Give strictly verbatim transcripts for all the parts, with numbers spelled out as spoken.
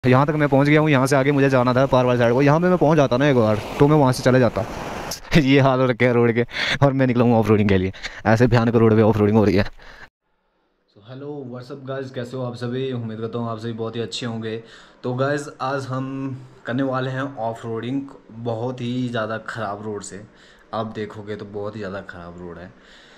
यहाँ तक मैं पहुँच गया हूँ। यहाँ से आगे मुझे जाना था पार वाली साइड को। यहाँ पे मैं पहुँच जाता ना एक बार तो मैं वहाँ से चले जाता। ये हाल हो रखे हैं रोड के और मैं निकला हूँ ऑफ रोडिंग के लिए। ऐसे भयानक रोड पे ऑफ रोडिंग हो रही है। सो हेलो व्हाट्सअप गाइस, कैसे हो आप सभी? उम्मीद करता हूँ आप सभी बहुत ही अच्छे होंगे। तो गाइस आज हम करने वाले हैं ऑफ रोडिंग बहुत ही ज़्यादा ख़राब रोड से। आप देखोगे तो बहुत ही ज़्यादा ख़राब रोड है।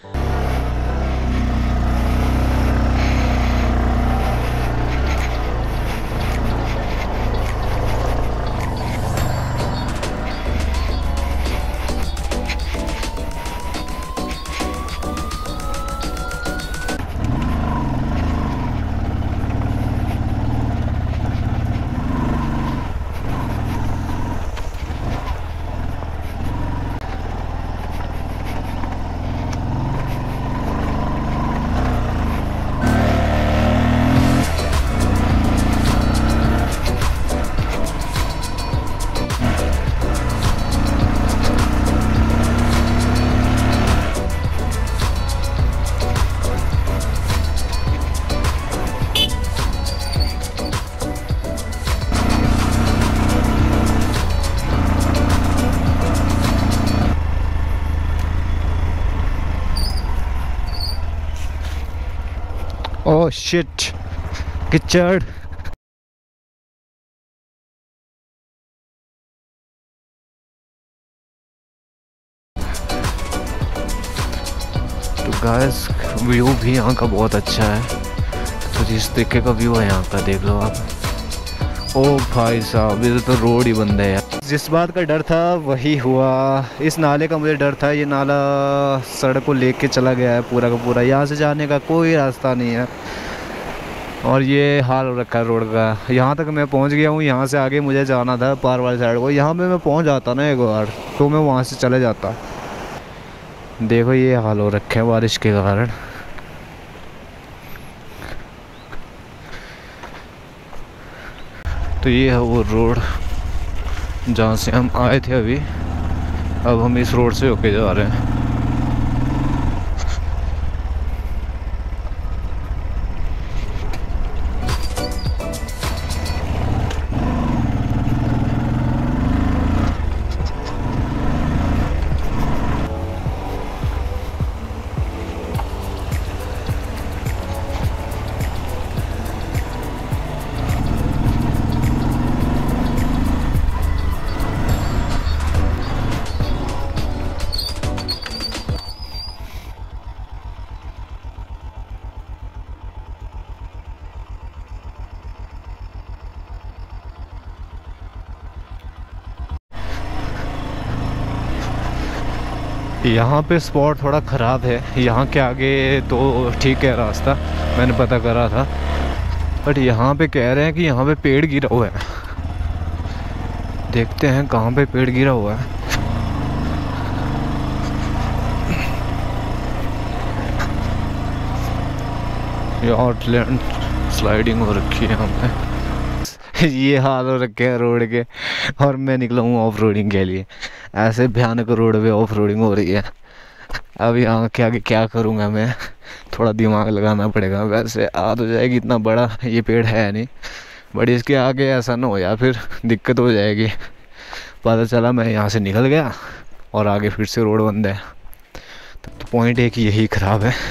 ओह शिट, कीचड़। तो गाइस व्यू भी यहाँ का बहुत अच्छा है। तो जिस तरीके का व्यू है यहाँ का देख लो आप। ओ भाई साहब, इधर तो रोड ही बंद है यार। जिस बात का डर था वही हुआ। इस नाले का मुझे डर था। ये नाला सड़क को लेके चला गया है पूरा का पूरा। यहाँ से जाने का कोई रास्ता नहीं है और ये हाल हो रखा है रोड का। यहाँ तक मैं पहुँच गया हूँ। यहाँ से आगे मुझे जाना था पार वाली साइड को। यहाँ पे मैं पहुँच जाता ना एक बार तो मैं वहाँ से चले जाता। देखो ये हाल हो रखे हैं बारिश के कारण। तो ये है वो रोड जहाँ से हम आए थे अभी। अब हम इस रोड से होके जा रहे हैं। यहाँ पे स्पॉट थोड़ा ख़राब है। यहाँ के आगे तो ठीक है रास्ता, मैंने पता करा था। बट यहाँ पे कह रहे हैं कि यहाँ पे पेड़ गिरा हुआ है। देखते हैं कहाँ पे पेड़ गिरा हुआ है। यार लैंड स्लाइडिंग हो रखी है यहाँ पे। ये हाल हो रखे हैं रोड के और मैं निकला हूँ ऑफ रोडिंग के लिए। ऐसे भयानक रोड पे ऑफ रोडिंग हो रही है। अब यहाँ के आगे क्या करूँगा मैं, थोड़ा दिमाग लगाना पड़ेगा। वैसे आ तो जाएगी, इतना बड़ा ये पेड़ है नहीं, बट इसके आगे ऐसा ना हो या फिर दिक्कत हो जाएगी। पता चला मैं यहाँ से निकल गया और आगे फिर से रोड बंद है। तो पॉइंट एक यही ख़राब है।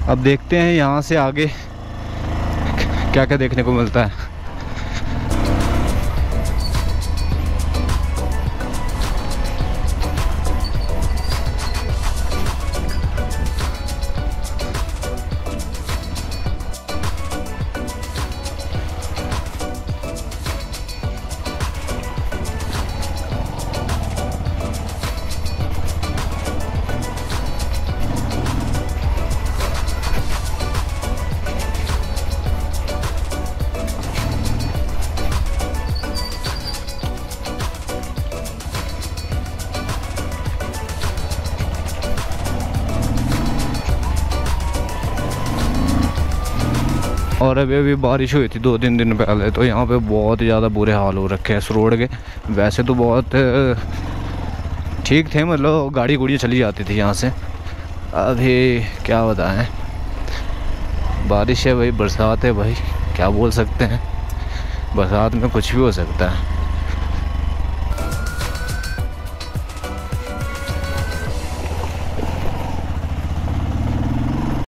अब देखते हैं यहाँ से आगे क्या क्या देखने को मिलता है। और अभी अभी बारिश हुई थी दो तीन दिन पहले, तो यहाँ पे बहुत ही ज़्यादा बुरे हाल हो रखे हैं इस रोड के। वैसे तो बहुत ठीक थे, मतलब गाड़ी गुड़ी चली जाती थी यहाँ से। अभी क्या बताएं, बारिश है भाई, बरसात है भाई, क्या बोल सकते हैं, बरसात में कुछ भी हो सकता है।